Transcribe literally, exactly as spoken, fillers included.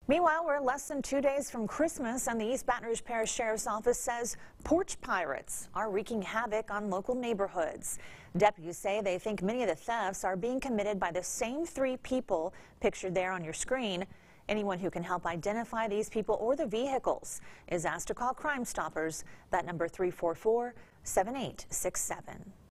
Meanwhile, we're less than two days from Christmas, and the East Baton Rouge Parish Sheriff's Office says porch pirates are wreaking havoc on local neighborhoods. Deputies say they think many of the thefts are being committed by the same three people pictured there on your screen. Anyone who can help identify these people or the vehicles is asked to call Crime Stoppers. That number three four four, seven eight six seven.